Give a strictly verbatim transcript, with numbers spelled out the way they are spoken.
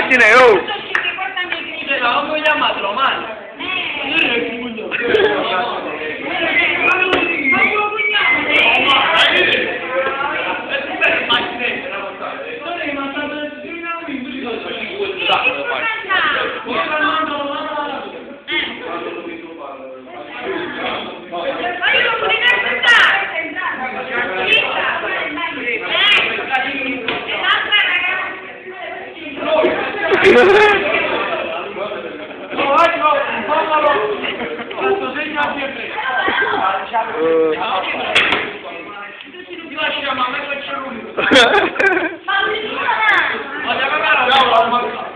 macchine, oh! Non puoi chiamarlo, male. No, ecco, fammelo! Questo segno a sempre! Ti lasciamo, a me faccio l'unico! Ma